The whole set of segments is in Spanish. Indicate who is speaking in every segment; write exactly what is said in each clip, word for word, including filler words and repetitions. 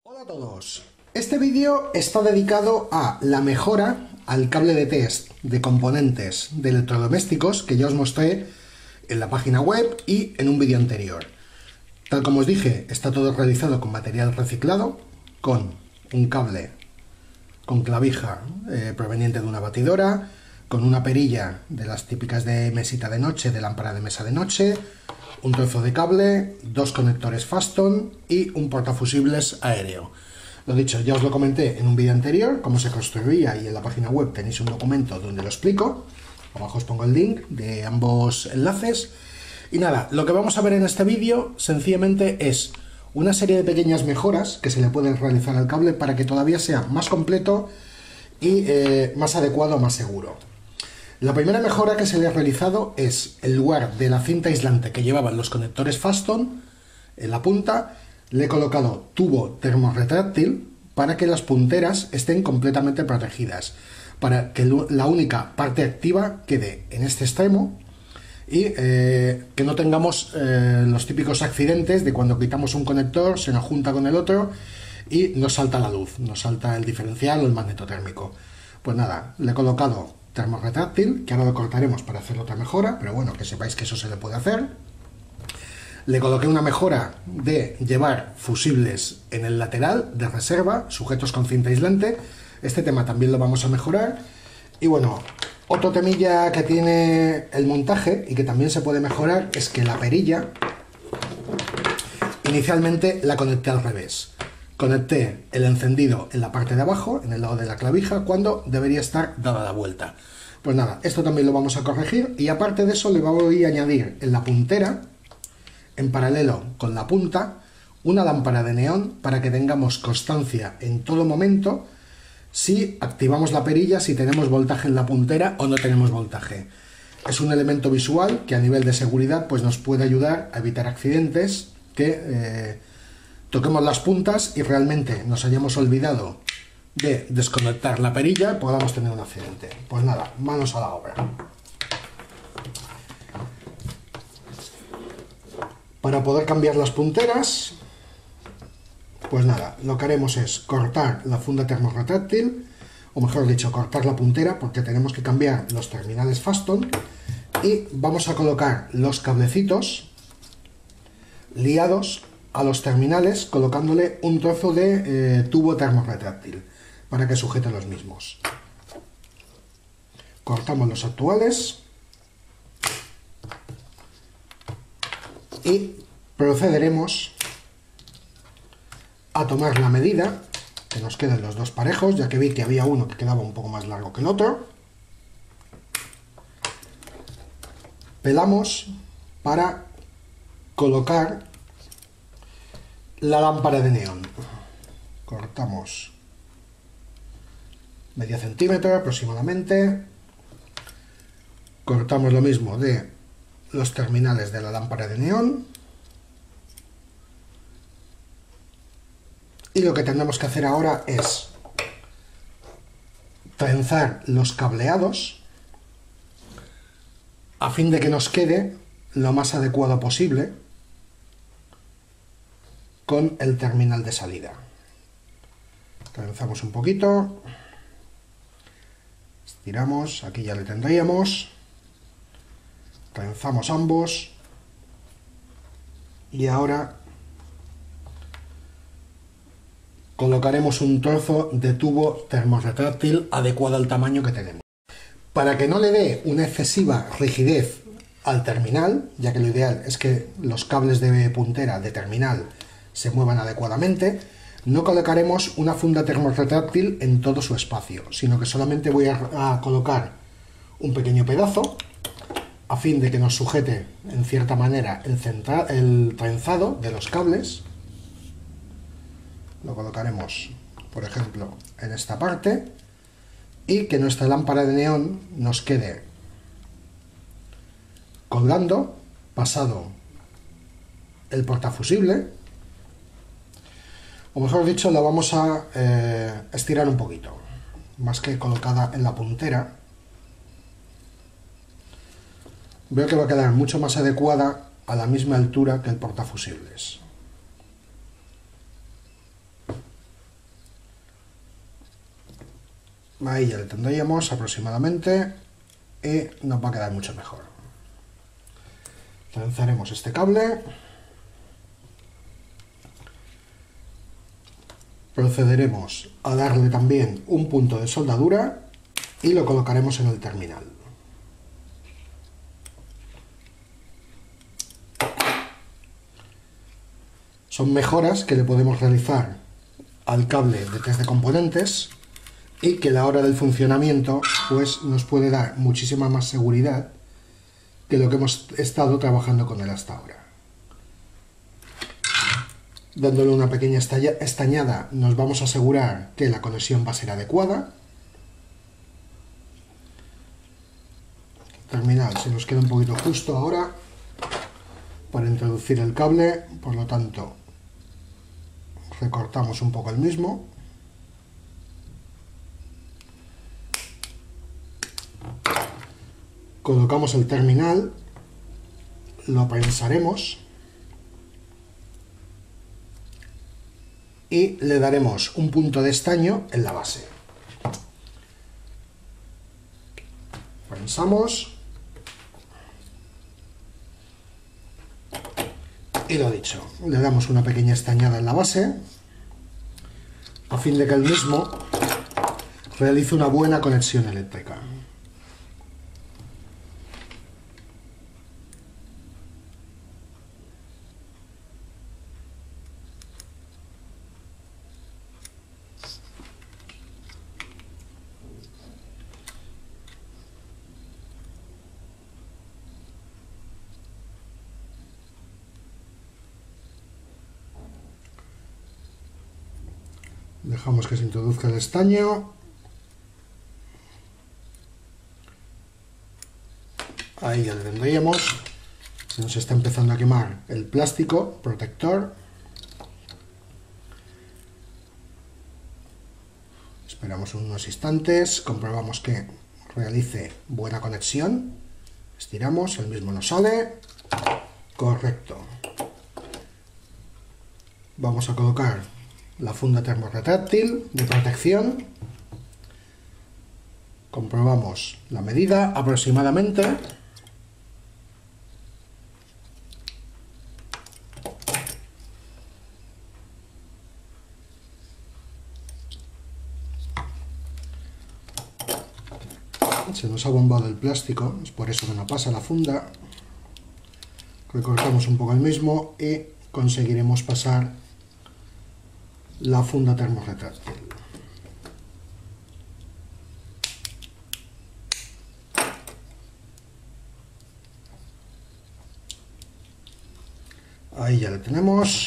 Speaker 1: Hola a todos, este vídeo está dedicado a la mejora al cable de test de componentes de electrodomésticos que ya os mostré en la página web y en un vídeo anterior. Tal como os dije, está todo realizado con material reciclado, con un cable con clavija eh, proveniente de una batidora, con una perilla de las típicas de mesita de noche, de lámpara de mesa de noche, un trozo de cable, dos conectores Faston y un portafusibles aéreo. Lo dicho, ya os lo comenté en un vídeo anterior, cómo se construía, y en la página web tenéis un documento donde lo explico. Abajo os pongo el link de ambos enlaces. Y nada, lo que vamos a ver en este vídeo sencillamente es una serie de pequeñas mejoras que se le pueden realizar al cable para que todavía sea más completo y eh, más adecuado, más seguro. La primera mejora que se le ha realizado es, en lugar de la cinta aislante que llevaban los conectores Faston en la punta, le he colocado tubo termorretráctil para que las punteras estén completamente protegidas, para que la única parte activa quede en este extremo y eh, que no tengamos eh, los típicos accidentes de cuando quitamos un conector, se nos junta con el otro y nos salta la luz, nos salta el diferencial o el magnetotérmico. Pues nada, le he colocado termorretráctil, que ahora lo cortaremos para hacer otra mejora, pero bueno, que sepáis que eso se le puede hacer. Le coloqué una mejora de llevar fusibles en el lateral de reserva, sujetos con cinta aislante. Este tema también lo vamos a mejorar. Y bueno, otro temilla que tiene el montaje y que también se puede mejorar es que la perilla inicialmente la conecté al revés. Conecté el encendido en la parte de abajo, en el lado de la clavija, cuando debería estar dada la vuelta. Pues nada, esto también lo vamos a corregir, y aparte de eso le voy a añadir en la puntera, en paralelo con la punta, una lámpara de neón para que tengamos constancia en todo momento si activamos la perilla, si tenemos voltaje en la puntera o no tenemos voltaje. Es un elemento visual que a nivel de seguridad pues nos puede ayudar a evitar accidentes, que eh, toquemos las puntas y realmente nos hayamos olvidado de desconectar la perilla y podamos tener un accidente. Pues nada, manos a la obra. Para poder cambiar las punteras, pues nada, lo que haremos es cortar la funda termorretráctil, o mejor dicho, cortar la puntera, porque tenemos que cambiar los terminales Faston, y vamos a colocar los cablecitos liados a los terminales, colocándole un trozo de eh, tubo termorretráctil para que sujete los mismos. Cortamos los actuales y procederemos a tomar la medida, que nos queden los dos parejos, ya que vi que había uno que quedaba un poco más largo que el otro. Pelamos para colocar la lámpara de neón. Cortamos medio centímetro aproximadamente. Cortamos lo mismo de los terminales de la lámpara de neón. Y lo que tendremos que hacer ahora es trenzar los cableados a fin de que nos quede lo más adecuado posible con el terminal de salida. Trenzamos un poquito, estiramos, aquí ya le tendríamos, trenzamos ambos y ahora colocaremos un trozo de tubo termorretráctil adecuado al tamaño que tenemos. Para que no le dé una excesiva rigidez al terminal, ya que lo ideal es que los cables de puntera de terminal se muevan adecuadamente, no colocaremos una funda termorretráctil en todo su espacio, sino que solamente voy a, a colocar un pequeño pedazo a fin de que nos sujete en cierta manera el, centra, el trenzado de los cables. Lo colocaremos, por ejemplo, en esta parte, y que nuestra lámpara de neón nos quede colgando, pasado el portafusible, o mejor dicho, la vamos a eh, estirar un poquito, más que colocada en la puntera. Veo que va a quedar mucho más adecuada a la misma altura que el portafusibles. Ahí ya le tendríamos aproximadamente y nos va a quedar mucho mejor. Lanzaremos este cable. Procederemos a darle también un punto de soldadura y lo colocaremos en el terminal. Son mejoras que le podemos realizar al cable de test de componentes y que a la hora del funcionamiento pues nos puede dar muchísima más seguridad que lo que hemos estado trabajando con él hasta ahora. Dándole una pequeña estañada nos vamos a asegurar que la conexión va a ser adecuada. El terminal se nos queda un poquito justo ahora para introducir el cable, por lo tanto recortamos un poco el mismo. Colocamos el terminal, lo prensaremos y le daremos un punto de estaño en la base. Prensamos y lo dicho, le damos una pequeña estañada en la base a fin de que el mismo realice una buena conexión eléctrica. Dejamos que se introduzca el estaño. Ahí ya le tendríamos. Se nos está empezando a quemar el plástico protector. Esperamos unos instantes, comprobamos que realice buena conexión. Estiramos, el mismo nos sale. Correcto. Vamos a colocar la funda termorretráctil de protección. Comprobamos la medida aproximadamente. Se nos ha bombado el plástico, es por eso que no pasa la funda. Recortamos un poco el mismo y conseguiremos pasar la funda termorretráctil. Ahí ya lo tenemos.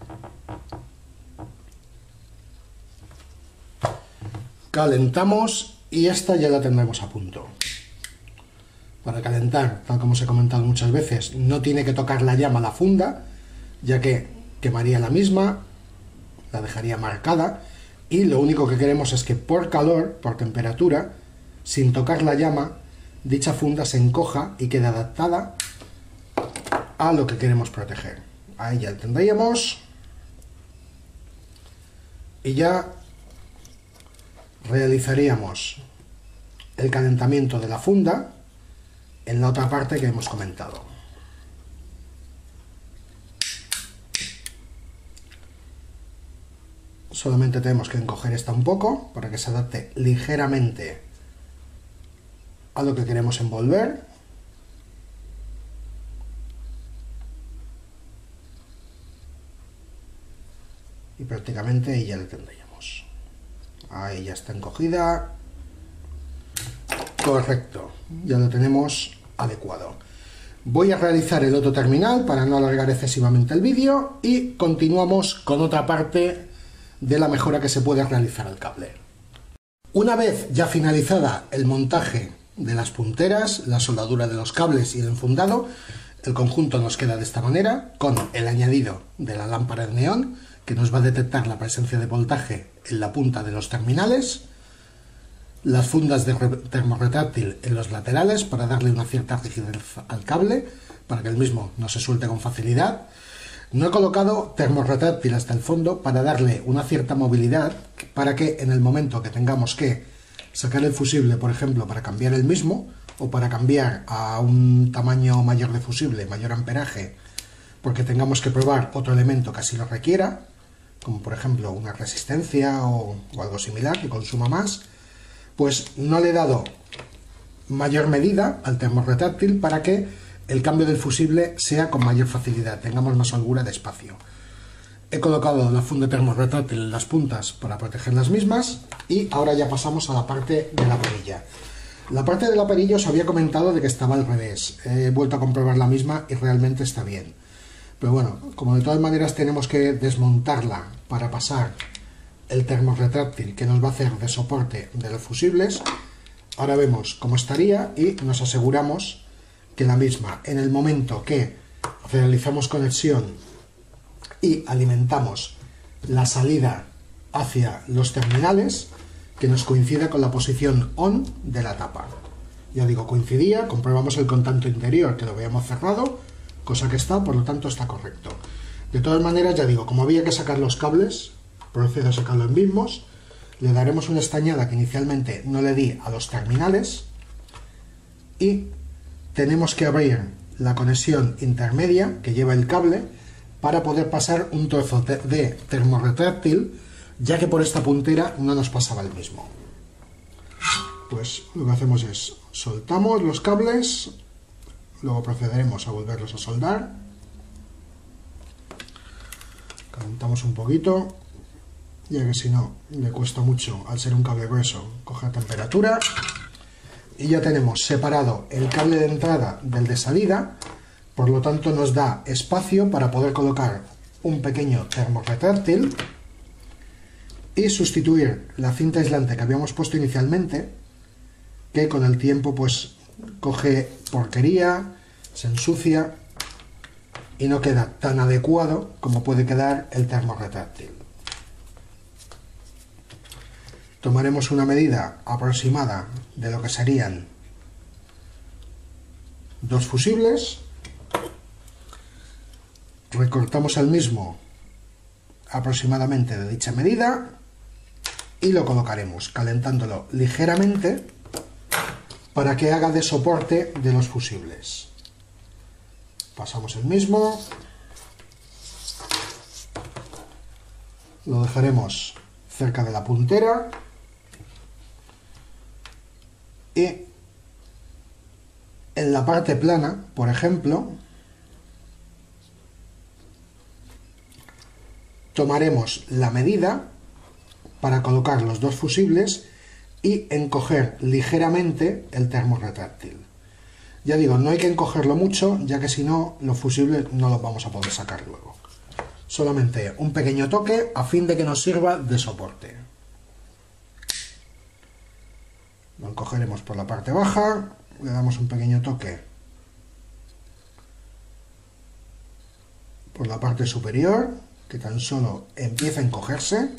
Speaker 1: Calentamos y esta ya la tendremos a punto. Para calentar, tal como os he comentado muchas veces, no tiene que tocar la llama la funda, ya que quemaría la misma, la dejaría marcada, y lo único que queremos es que por calor, por temperatura, sin tocar la llama, dicha funda se encoja y quede adaptada a lo que queremos proteger. Ahí ya lo tendríamos. Y ya realizaríamos el calentamiento de la funda en la otra parte que hemos comentado. Solamente tenemos que encoger esta un poco para que se adapte ligeramente a lo que queremos envolver. Y prácticamente ya la tendríamos. Ahí ya está encogida. Correcto, ya lo tenemos adecuado. Voy a realizar el otro terminal para no alargar excesivamente el vídeo y continuamos con otra parte de la mejora que se puede realizar al cable. Una vez ya finalizada el montaje de las punteras, la soldadura de los cables y el enfundado, el conjunto nos queda de esta manera, con el añadido de la lámpara de neón que nos va a detectar la presencia de voltaje en la punta de los terminales, las fundas de termorretráctil en los laterales para darle una cierta rigidez al cable, para que el mismo no se suelte con facilidad. No he colocado termorretráctil hasta el fondo para darle una cierta movilidad, para que en el momento que tengamos que sacar el fusible, por ejemplo, para cambiar el mismo, o para cambiar a un tamaño mayor de fusible, mayor amperaje, porque tengamos que probar otro elemento que así lo requiera, como por ejemplo una resistencia o, o algo similar que consuma más, pues no le he dado mayor medida al termorretráctil para que el cambio del fusible sea con mayor facilidad, tengamos más holgura de espacio. He colocado la funda termorretráctil en las puntas para proteger las mismas y ahora ya pasamos a la parte de la perilla. La parte de la perilla os había comentado de que estaba al revés, he vuelto a comprobar la misma y realmente está bien. Pero bueno, como de todas maneras tenemos que desmontarla para pasar el termorretráctil que nos va a hacer de soporte de los fusibles, ahora vemos cómo estaría y nos aseguramos que la misma, en el momento que realizamos conexión y alimentamos la salida hacia los terminales, que nos coincida con la posición on de la tapa. Ya digo, coincidía, comprobamos el contacto interior que lo veíamos cerrado, cosa que está, por lo tanto está correcto. De todas maneras, ya digo, como había que sacar los cables, procedo a sacarlo en mismos, le daremos una estañada que inicialmente no le di a los terminales y tenemos que abrir la conexión intermedia que lleva el cable para poder pasar un trozo de termorretráctil, ya que por esta puntera no nos pasaba el mismo. Pues lo que hacemos es soltamos los cables, luego procederemos a volverlos a soldar, calentamos un poquito, ya que si no le cuesta mucho, al ser un cable grueso, coger temperatura, y ya tenemos separado el cable de entrada del de salida, por lo tanto nos da espacio para poder colocar un pequeño termorretráctil y sustituir la cinta aislante que habíamos puesto inicialmente, que con el tiempo pues coge porquería, se ensucia y no queda tan adecuado como puede quedar el termorretráctil. Tomaremos una medida aproximada de lo que serían dos fusibles, recortamos el mismo aproximadamente de dicha medida y lo colocaremos calentándolo ligeramente para que haga de soporte de los fusibles. Pasamos el mismo, lo dejaremos cerca de la puntera y en la parte plana, por ejemplo, tomaremos la medida para colocar los dos fusibles y encoger ligeramente el termorretráctil. Ya digo, no hay que encogerlo mucho, ya que si no, los fusibles no los vamos a poder sacar luego. Solamente un pequeño toque a fin de que nos sirva de soporte. Lo encogeremos por la parte baja, le damos un pequeño toque por la parte superior, que tan solo empieza a encogerse,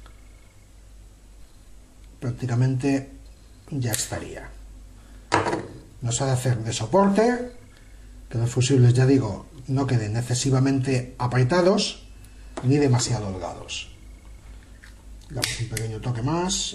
Speaker 1: prácticamente ya estaría. Nos ha de hacer de soporte, que los fusibles, ya digo, no queden excesivamente apretados ni demasiado holgados. Damos un pequeño toque más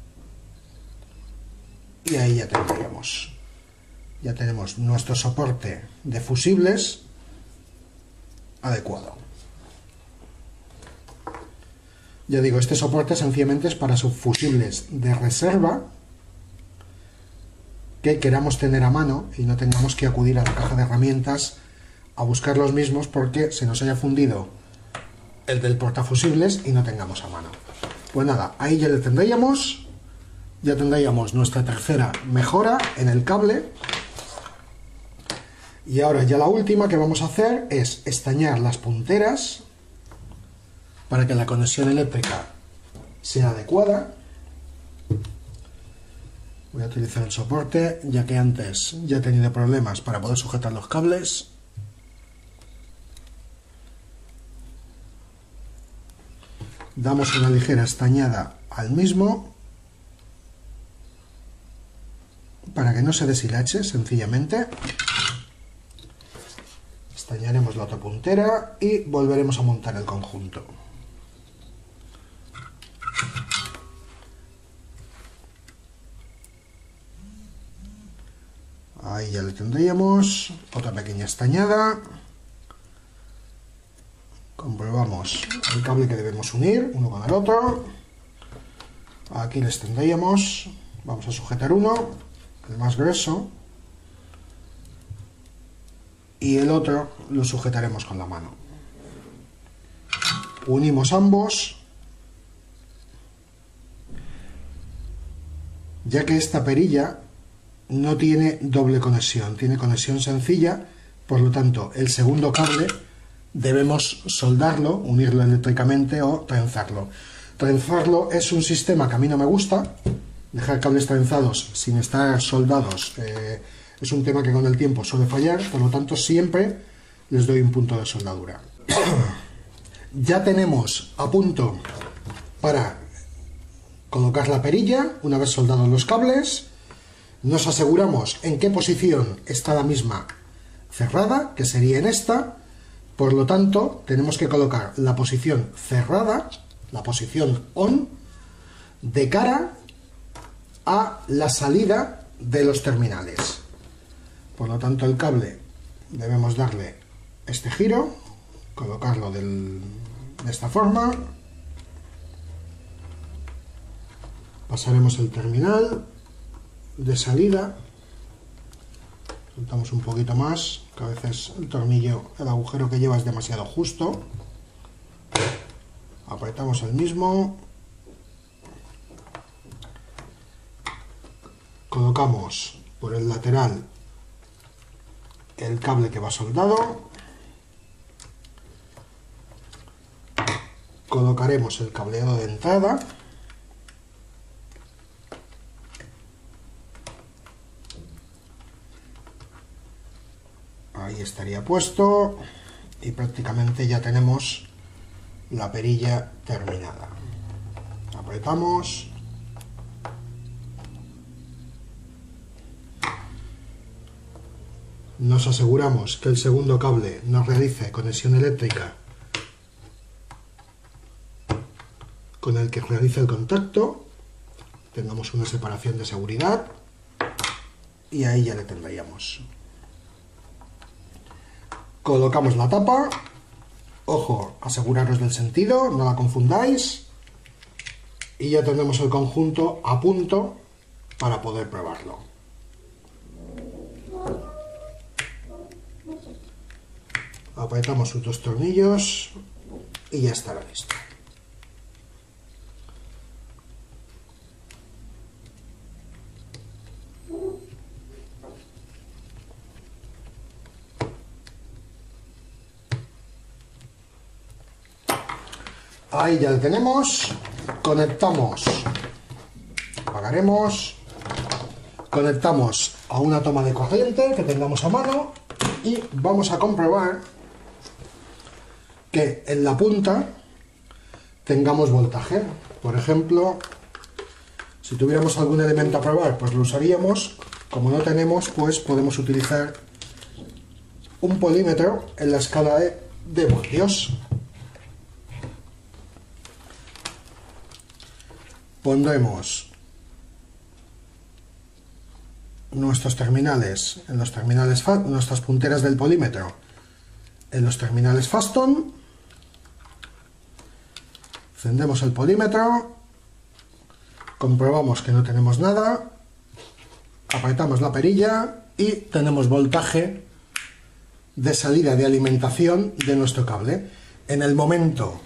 Speaker 1: y ahí ya tendríamos. Ya tenemos nuestro soporte de fusibles adecuado. Ya digo, este soporte sencillamente es para subfusibles de reserva que queramos tener a mano y no tengamos que acudir a la caja de herramientas a buscar los mismos porque se nos haya fundido el del portafusibles y no tengamos a mano. Pues nada, ahí ya le tendríamos, ya tendríamos nuestra tercera mejora en el cable. Y ahora ya la última que vamos a hacer es estañar las punteras para que la conexión eléctrica sea adecuada. Voy a utilizar el soporte, ya que antes ya he tenido problemas para poder sujetar los cables. Damos una ligera estañada al mismo para que no se deshilache, sencillamente. Estañaremos la otra puntera y volveremos a montar el conjunto. Ahí ya le tendríamos. Otra pequeña estañada. Comprobamos el cable que debemos unir uno con el otro. Aquí les tendríamos. Vamos a sujetar uno, el más grueso, y el otro lo sujetaremos con la mano. Unimos ambos, ya que esta perilla no tiene doble conexión, tiene conexión sencilla, por lo tanto el segundo cable debemos soldarlo, unirlo eléctricamente o trenzarlo. Trenzarlo es un sistema que a mí no me gusta. Dejar cables trenzados sin estar soldados eh, es un tema que con el tiempo suele fallar, por lo tanto siempre les doy un punto de soldadura. Ya tenemos a punto para colocar la perilla. Una vez soldados los cables, nos aseguramos en qué posición está la misma cerrada, que sería en esta. Por lo tanto, tenemos que colocar la posición cerrada, la posición on, de cara a la salida de los terminales. Por lo tanto, el cable debemos darle este giro, colocarlo del, de esta forma. Pasaremos el terminal de salida. Soltamos un poquito más, que a veces el tornillo, el agujero que lleva es demasiado justo. Apretamos el mismo. Colocamos por el lateral el cable que va soldado. Colocaremos el cableado de entrada. Ahí estaría puesto y prácticamente ya tenemos la perilla terminada. Apretamos. Nos aseguramos que el segundo cable nos realice conexión eléctrica con el que realiza el contacto. Tengamos una separación de seguridad y ahí ya le tendríamos. Colocamos la tapa. Ojo, aseguraros del sentido, no la confundáis. Y ya tenemos el conjunto a punto para poder probarlo. Apretamos sus dos tornillos y ya estará listo. Ahí ya lo tenemos. Conectamos, apagaremos, conectamos a una toma de corriente que tengamos a mano y vamos a comprobar que en la punta tengamos voltaje. Por ejemplo, si tuviéramos algún elemento a probar, pues lo usaríamos. Como no tenemos, pues podemos utilizar un polímetro en la escala de, de voltios. Pondremos nuestros terminales en los terminales, nuestras punteras del polímetro en los terminales Faston. Encendemos el polímetro, comprobamos que no tenemos nada, apretamos la perilla y tenemos voltaje de salida de alimentación de nuestro cable. En el momento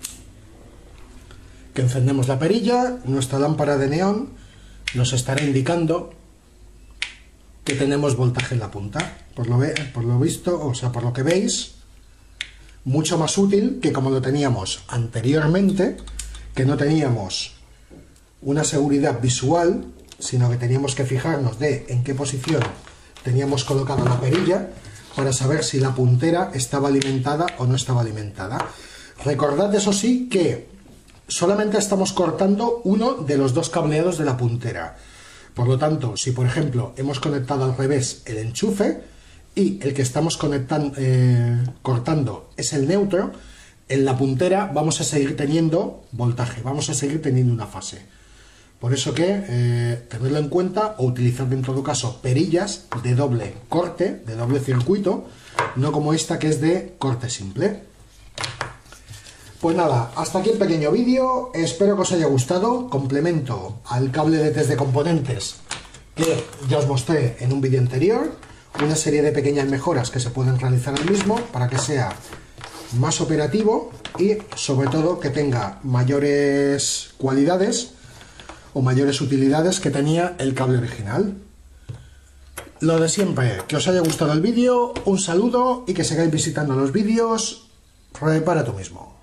Speaker 1: que encendemos la perilla, nuestra lámpara de neón nos estará indicando que tenemos voltaje en la punta. Por lo, ve, por lo visto, o sea, por lo que veis, mucho más útil que como lo teníamos anteriormente, que no teníamos una seguridad visual, sino que teníamos que fijarnos de en qué posición teníamos colocada la perilla para saber si la puntera estaba alimentada o no estaba alimentada. Recordad, eso sí, que solamente estamos cortando uno de los dos cableados de la puntera. Por lo tanto, si por ejemplo hemos conectado al revés el enchufe y el que estamos conectando, eh, cortando es el neutro, en la puntera vamos a seguir teniendo voltaje, vamos a seguir teniendo una fase. Por eso que eh, tenerlo en cuenta o utilizar en todo caso perillas de doble corte, de doble circuito, no como esta que es de corte simple. Pues nada, hasta aquí el pequeño vídeo, espero que os haya gustado. Complemento al cable de test de componentes que ya os mostré en un vídeo anterior, una serie de pequeñas mejoras que se pueden realizar al mismo para que sea más operativo y sobre todo que tenga mayores cualidades o mayores utilidades que tenía el cable original. Lo de siempre, que os haya gustado el vídeo, un saludo y que sigáis visitando los vídeos. Repara tú mismo.